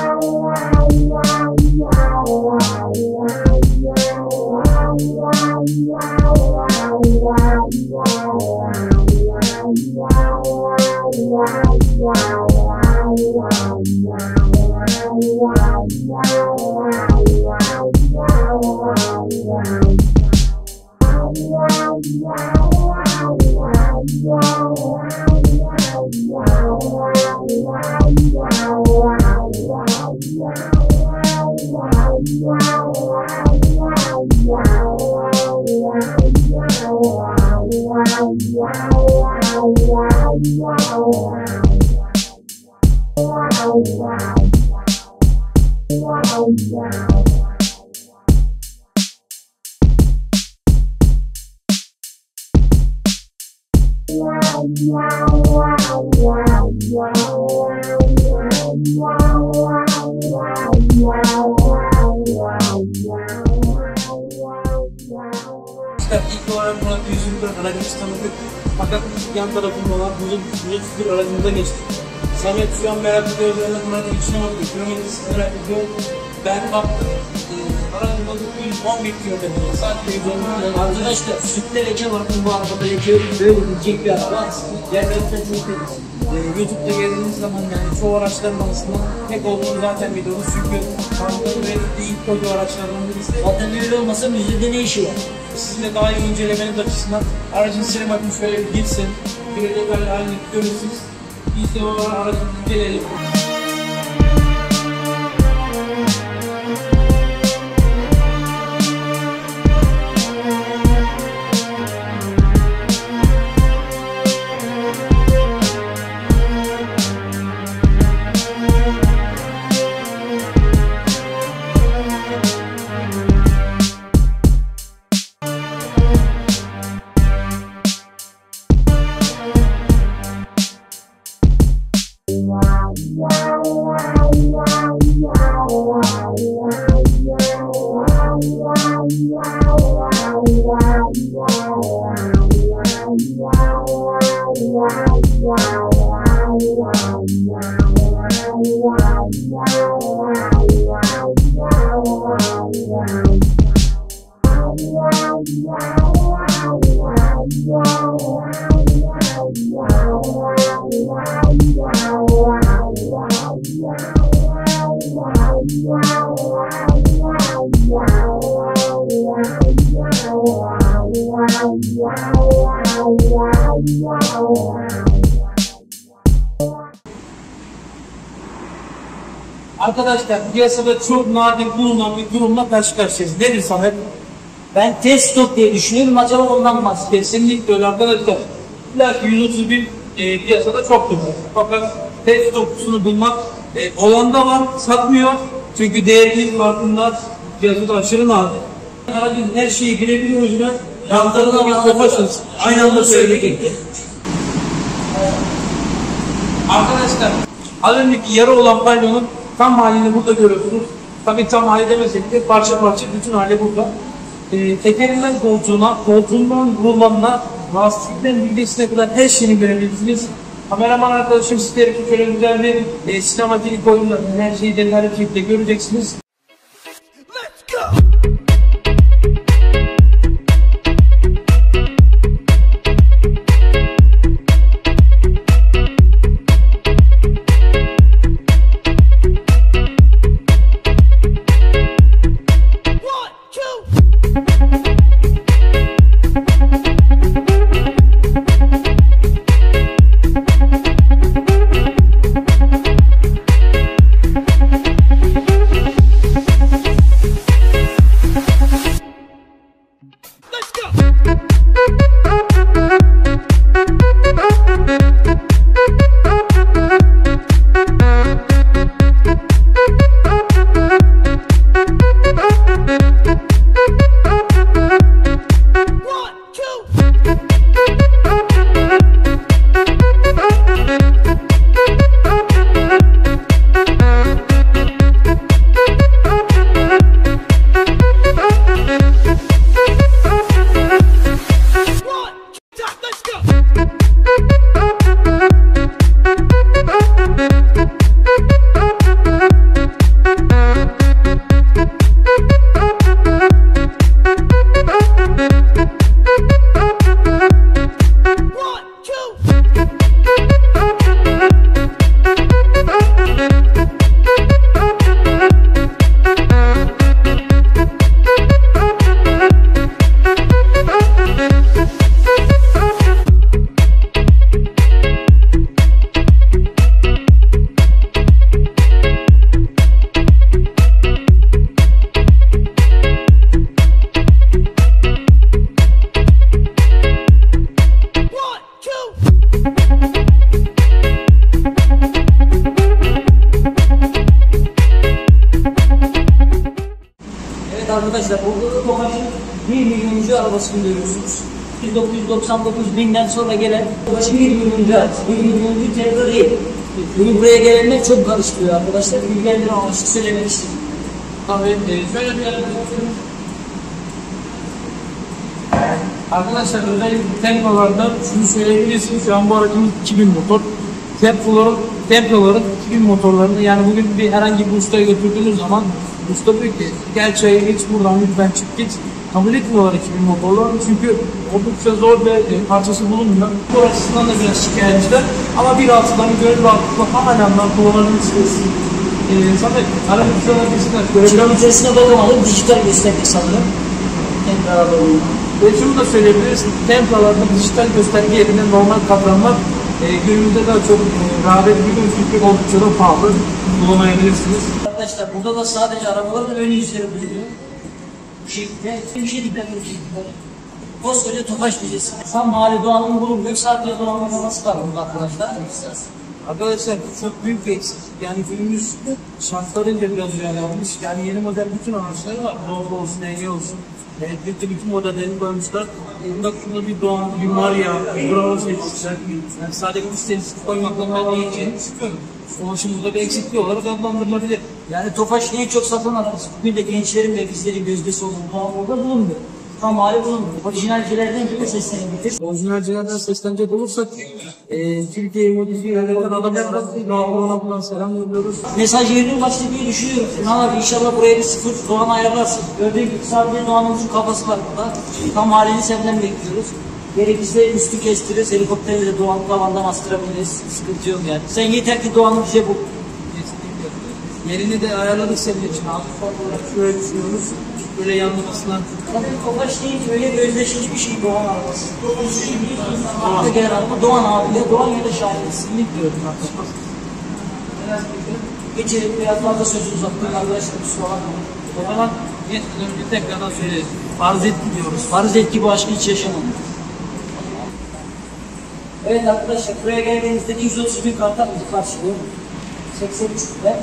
İlk olarak Murat yüzünden aracımızı tanıdık. Fakat yan tarafında olan uzun bir aracımıza geçtik. Samet şu an merak ediyor, Murat'ın içine bakıyor. Kilometresi merak ediyor. Ben baktım. E, aracımızda yüz on bir kilometre. Sadece yüz on bir kilometre. Arkadaşlar sütte leke var. Bu arabada leke yok. Böyle gidecek bir araba. Gerçekten çok temiz. Ee, YouTube'da geldiğiniz zaman yani çoğu araçların arasında tek olduğunu zaten biliyoruz çünkü Kantar'ın ürettiği ilk koyu araçlardan birisi. Zaten öyle olmasa müzede ne işi var? Sizin de daha iyi incelemeniz açısından aracın sinematini şöyle bir girsin, bir de böyle halini görürsünüz. Biz de o aracı inceleyelim. Arkadaşlar piyasada çok nadir bulunan bir durumla karşı karşıyayız. Nedir Samet? Ben test stop diye düşünüyorum, acaba ondan bahsediyorum. Kesinlikle öyle arkadaşlar. İlla ki yüz otuz bin e, piyasada çoktur. Fakat test stopçusunu bulmak e, olan da var, satmıyor. Çünkü değerinin farkında piyasada aşırı nadir. Aracın her şeyi bilebiliyor yüzüne. Yanlarına bir Tofaş'ız. Aynı anda söyledik. Arkadaşlar az önceki yarı olan palyonun tam halini burada görüyorsunuz. Tabii tam hali demesek de parça parça bütün hali burada. Ee, tekerinden koltuğuna, koltuğundan rulmanına, lastikten bilgisine kadar her şeyini görebilirsiniz. Kameraman arkadaşım sizlere şöyle güzel bir e, sinematik oyunla her şeyi detaylı bir şekilde göreceksiniz. Evet arkadaşlar, burada da Tofaş'ın bir milyonuncu arabasını görüyorsunuz. bin dokuz yüz doksan dokuz binden sonra gelen Tofaş'ın bir milyonuncu arabası. bir milyoncu Tesla değil. Bugün buraya gelenler çok karıştırıyor arkadaşlar. Bilgilendirme amaçlı söylemek istedim. Tabii e, şöyle bir arkadaşlar özellikle tempolarda şunu söyleyebilirsiniz. Şu an bu aracımız iki bin motor. Tempoların, tempoların iki bin motorlarını yani bugün bir herhangi bir ustaya götürdüğünüz zaman usta diyor ki gel çaya geç buradan lütfen çık git. Kabul etmiyorlar iki bin motorları çünkü oldukça zor bir e, parçası bulunmuyor. Bu açısından da biraz şikayetçiler ama bir altıdan gönül rahatlıkla halen kullanabilirsiniz. Ee, zaten araba güzel Kilometresine bakamadım, dijital gösterge sanırım. Tekrar alalım. Ve şunu da söyleyebiliriz, templalarda dijital gösterge yerine normal katranlar e, günümüzde daha çok e, rağbet ediyor çünkü oldukça da pahalı kullanabilirsiniz. Arkadaşlar burada da sadece arabaların ön yüzleri bulunuyor. Bu şekilde bir şey dikkat edin. Koskoca Tofaş Müzesi. Tam mahalle doğanın bulunmuyor, sadece doğanın olması var burada arkadaşlar. Arkadaşlar çok büyük bir eksiklik. Yani günümüz şartlarıyla biraz uyarlanmış. Yani yeni model bütün araçları var. Volvo olsun, Ege olsun. Elbette bütün modellerini koymuşlar. Bunda şurada bir Doğan, bir Maria, bir Bravo seçmişler. Yani sadece bu serisi koymakla ben diyeceğini sıkıyorum. Onun için burada bir eksikliği olarak adlandırılabilir. Yani Tofaş'ın en çok satılan arabası. Bugün de gençlerin ve bizlerin gözdesi olan Doğan orada bulunmuyor. Tam hali bulunmuyor. Orijinalcilerden gibi seslenebilir. Orijinalcilerden seslenecek olursak e, Türkiye'yi modifiye eden adamlardan Doğan'a buradan selam yolluyoruz. Mesaj yerine ulaştı diye düşünüyorum. Ünal abi inşallah buraya bir sıfır Doğan ayarlarsın. Gördüğün gibi sadece Doğan'ımızın kafası var burada. Tam halini senden bekliyoruz. Gerekirse üstü kestiririz, helikopterle de Doğan'ı tavandan astırabiliriz. Sıkıntı yok yani. Sen yeter ki Doğan'ı bize bul. Yerini de ayarladık senin için. Hafif olarak şöyle düşünüyoruz. Böyle yanlamasından. Tabii Tofaş değil, öyle bir özdeşik bir şey Doğan arabası. Aklı gelen araba Doğan abi de Doğan ya da Şahin ismini diyorum arkadaşlar. Geçelim biraz fazla sözü uzattım arkadaşlar, kusura bakmayın. O zaman geçmeden önce tekrardan söyleriz. Farz et diyoruz. Farz et ki bu aşkı hiç yaşamadım. Evet arkadaşlar, buraya geldiğinizde yüz otuz bin kartlar bizi karşılıyor. seksen üç lira.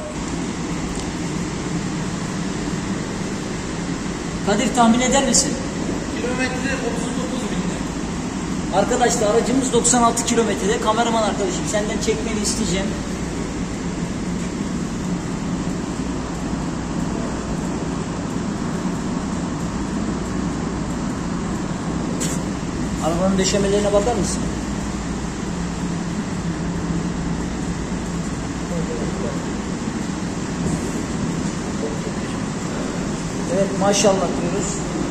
Kadir tahmin eder misin? Kilometre otuz dokuz bin. Arkadaşlar aracımız doksan altı kilometrede. Kameraman arkadaşım senden çekmeni isteyeceğim. Arabanın döşemelerine bakar mısın? Evet maşallah diyoruz.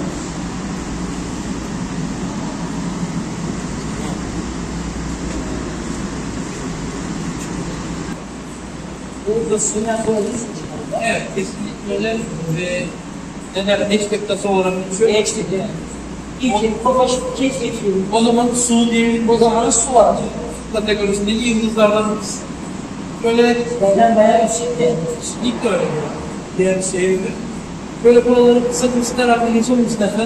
Bu sinyal koyabiliriz mi? Evet, kesinlikle öyle ve neler ekspektası olarak geçiyor. Geçtik yani. İlk Tofaş keşfediyoruz. O zaman su diye O zaman su var. kategorisindeki yıldızlardan böyle Benden bayağı yüksekti. ilk de öyle diğer bir şehirdir. Böyle buraları kısa kısa geçelim istersen.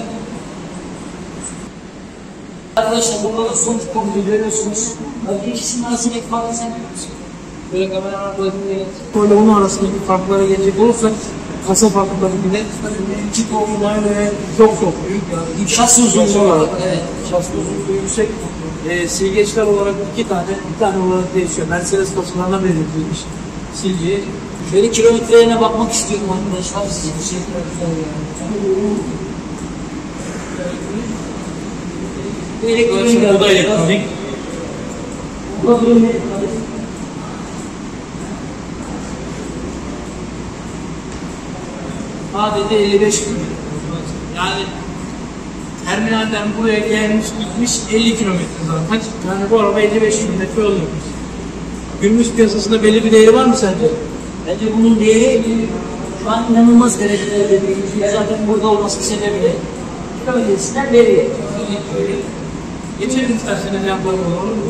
Arkadaşlar burada da sonuç konuyu görüyorsunuz. Tabii ikisinin arasındaki farkı sen görüyorsun. Böyle kameralar böyle böyle onun arasındaki farklara gelecek olursak kasa farkları bile iki kolundan ve çok çok büyük yani. Şasi uzunluğu olarak. Evet. Şasi uzunluğu yüksek. E, silgeçler olarak iki tane, bir tane olarak değişiyor. Mercedes kasalarına belirtilmiş silgeyi. Şöyle kilometrelerine bakmak istiyorum arkadaşlar. Size bir şey Bu elektronik. Bu da elektronik. Bu da durum elektronik. Sadece elli beş kilometre. Yani terminalden buraya gelmiş gitmiş elli kilometre zaten. Yani bu araba elli beş kilometre oluyor. Günümüz piyasasında belli bir değeri var mı sence? Bence bunun değeri şu an inanılmaz derecede bir zaten burada olması sebebiyle kilometresinden veriyor. Geçelim isterseniz yapalım olur mu?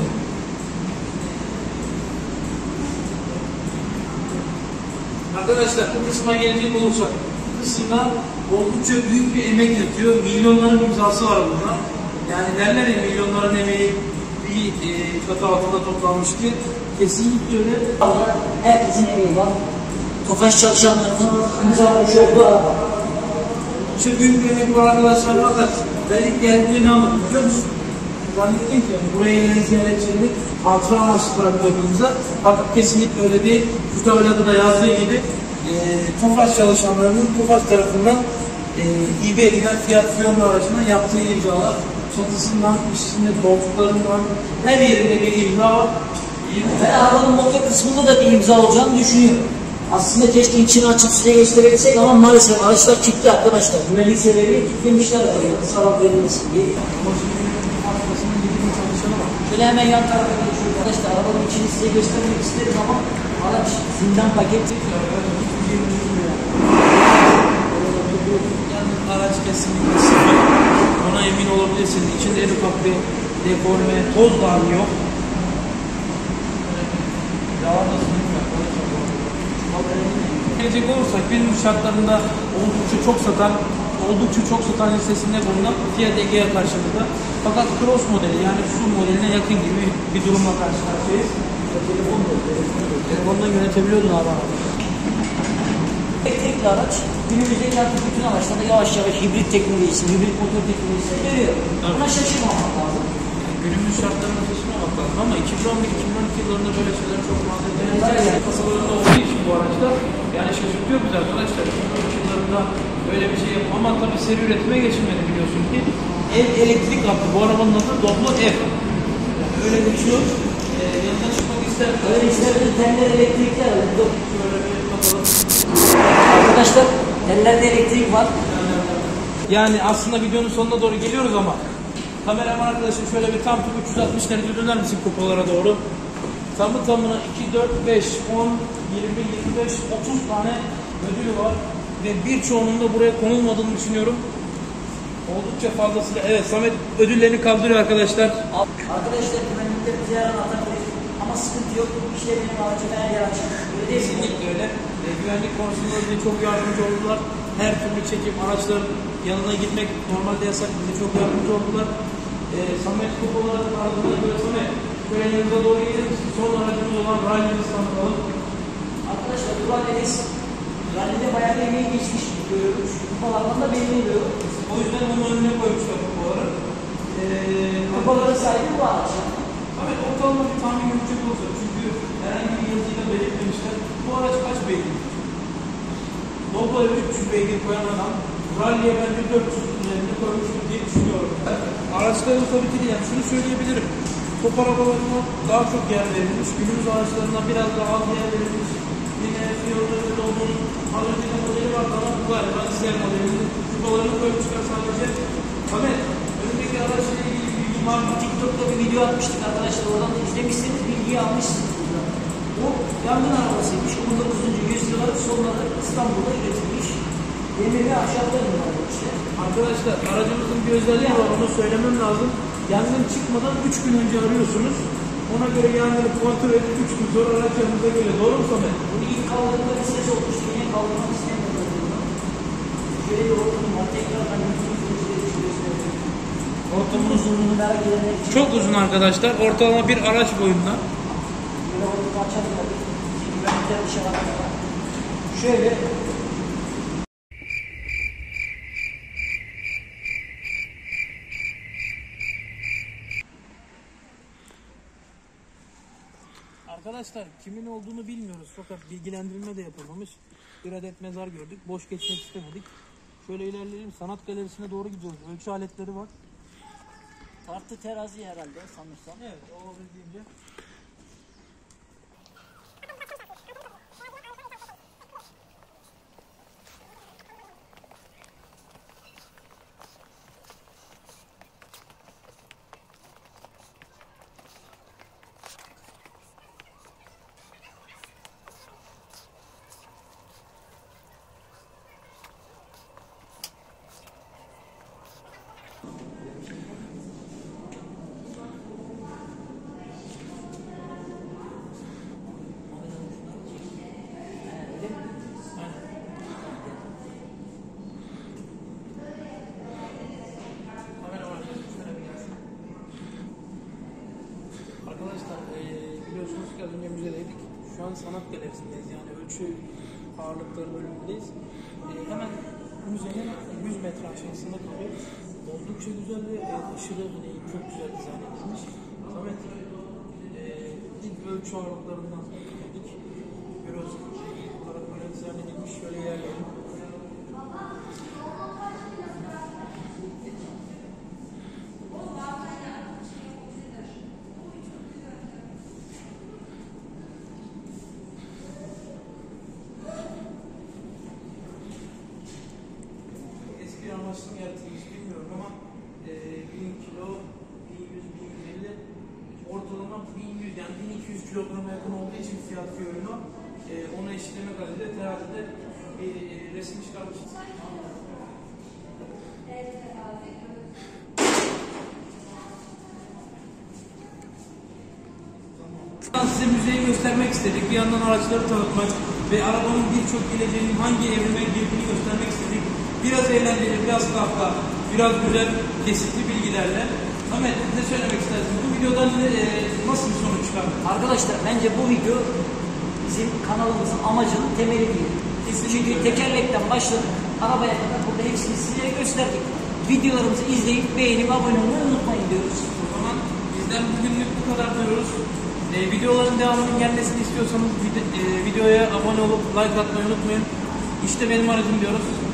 Arkadaşlar bu kısma gelecek olursak bu kısımda oldukça büyük bir emek yatıyor. Milyonların imzası var burada. Yani derler ya milyonların emeği bir bir e, çatı altında toplanmış ki kesinlikle öyle. Herkesin emeği var. Tofaş çalışanlarının imzaları çok var. İşte büyük bir emek var arkadaşlar fakat ben ilk geldiğimde ne anladım biliyor musun? Zannettim ki yani buraya gelen ziyaretçilerin hatıra amaçlı bırakıldığımızda fakat kesinlikle öyle değil. Şu tabelada da yazdığı gibi e, Tofaş çalışanlarının Tofaş tarafından e, İ B edilen fiyat fiyonlu aracına yaptığı imzalar, çatısından, üstünde koltuklarından her yerinde bir imza var. Ben arabanın motor kısmında da bir imza olacağını düşünüyorum. Aslında keşke içini açıp size gösterebilsek ama maalesef araçlar kilitli arkadaşlar. Güvenlik sebebiyle kilitlemişler arayı. Sabah verilmesin diye. Şöyle hemen yan tarafa geçiyor arkadaşlar. Arabanın içini size göstermek isteriz ama araç zindan paketi. Yani araç kesinlikle sıfır. Ona emin olabilirsiniz. İçinde en ufak bir deforme, toz dahi yok. Gelecek olursak benim şartlarında oldukça çok satan, oldukça çok satan listesinde bulunan Fiat Egea karşımızda. Fakat Cross modeli yani S U V modeline yakın gibi bir durumla karşı karşıyayız. Telefondan yönetebiliyordun abi. Elektrikli araç, günümüzdeki artık bütün araçlarda yavaş yavaş hibrit teknolojisi, hibrit motor teknolojisi görüyor. Buna şaşırmamak lazım. Yani günümüz şartlarına şaşırmamak lazım ama iki bin on bir iki bin on iki yıllarında böyle şeyler çok fazla deneyimler kasalarında olduğu için bu araçlar yani şaşırtıyor bizi arkadaşlar. iki bin on iki yıllarında böyle bir şey yapıyor ama tabii seri üretime geçilmedi biliyorsun ki. Ev elektrik attı. Bu arabanın adı Doblo F. Yani öyle geçiyor. Ee, yanına çıkmak ister. Öyle istersen teller elektrikli araç. Şöyle bir bakalım. Arkadaşlar tellerde elektrik var. Yani aslında videonun sonuna doğru geliyoruz ama kameraman arkadaşım şöyle bir tam üç yüz altmış derece döner misin kupalara doğru? Tamı tamına iki, dört, beş, on, yirmi, yirmi beş, otuz tane ödülü var ve birçoğunun da buraya konulmadığını düşünüyorum. Oldukça fazlasıyla. Evet, Samet ödüllerini kaldırıyor arkadaşlar. Arkadaşlar güvenlikte bize yaran atabilir ama sıkıntı yok. İşte benim aracım her yer açık. Öyle değil mi? Kesinlikle öyle. E, güvenlik konusunda bize çok yardımcı oldular. Her türlü çekim, araçların yanına gitmek normalde yasak. Bize çok yardımcı oldular. E, Samet Kup olarak aradığına göre Samet, böyle yanımıza doğru gelir misin? Son aracımız olan Rally'mizi tanıtalım. Arkadaşlar bu ralliniz rallide bayağı bir emeği geçmiş görüyoruz. Kupalardan da belli oluyor. O yüzden onun önüne koymuşlar kupaları. E, Kupalara sahibi bu araç. Samet ortalama bir tahmin yürüyecek olacak. Çünkü herhangi bir yazıyla belirtmemişler. Bu araç kaç beygir? Doblo'ya üç yüz beygir koyan adam Rally'e bence dört yüz üzerinde koymuştur diye düşünüyorum. Araçların tabii ki de yani şunu söyleyebilirim. Top arabalarına daha çok yer verilmiş. Günümüz araçlarına biraz daha az yer verilmiş. Yine Fiat'ın olduğunun az önce de modeli vardı ama bu galiba ister modelinin kupalarını koymuşlar sadece. Samet, önündeki araçla ilgili bilgi var mı? TikTok'ta bir video atmıştık arkadaşlar. Oradan da izlemişseniz bilgiyi almışsınız burada. O yangın arabasıymış. on dokuzuncu yüzyılda sonları İstanbul'da üretilmiş. Demiri aşağıda işte. Arkadaşlar aracımızın bir özelliği var, onu söylemem lazım. Yangın çıkmadan üç gün önce arıyorsunuz. Ona göre yangını kontrol edip üç gün sonra araç yanınıza geliyor. Doğru mu Samet? Bunu ilk kaldırdığında bir ses olmuştu. Yine kaldırmak istemiyorum. Şöyle bir ortamım var. Tekrardan ortamın uzunluğunu merak edenler için. Çok uzun arkadaşlar. Ortalama bir araç boyunda. Böyle ortamı açalım. Güvenlikler bir şey var. Şöyle Arkadaşlar kimin olduğunu bilmiyoruz fakat bilgilendirme de yapılmamış. Bir adet mezar gördük. Boş geçmek istemedik. Şöyle ilerleyelim. Sanat galerisine doğru gidiyoruz. Ölçü aletleri var. tartı terazi herhalde sanırsam. Evet, olabildiğince. Biliyorsunuz ki az önce müzedeydik. Şu an sanat galerisindeyiz, yani ölçü ağırlıkları bölümündeyiz. Ee, hemen müzenin yüz metre aşağısında kalıyor. Oldukça güzel ve e, aşırı hani, çok güzel dizayn edilmiş. Samet, e, ilk ölçü ağırlıklarından ilk biraz ilk olarak böyle dizayn edilmiş. Şöyle ilerleyelim. Eski amaçlı mı yaratılmış bilmiyorum ama e, bin kilo, bin yüz, bin yüz elli ortalama bin yüz yani bin iki yüz kilograma yakın olduğu için fiyatı ürünü e, onu eşitlemek adıyla terazide bir e, resim çıkarmışız. Size müzeyi göstermek istedik. Bir yandan araçları tanıtmak ve arabanın birçok geleceğinin hangi evrime girdiğini göstermek istedik. Biraz eğlenceli, biraz kahkaha, biraz güzel, kesitli bilgilerle. Ahmet, ne söylemek istersin? Bu videodan ne, e, nasıl bir sonuç çıkar? Arkadaşlar bence bu video bizim kanalımızın amacının temeli değil. Çünkü tekerlekten başladık, arabaya kadar burada hepsini sizlere gösterdik. Videolarımızı izleyip beğenip abone olmayı unutmayın diyoruz. O zaman bizden bugünlük bu kadar diyoruz. E, videoların devamının gelmesini istiyorsanız vide, e, videoya abone olup like atmayı unutmayın. İşte benim aracım diyoruz.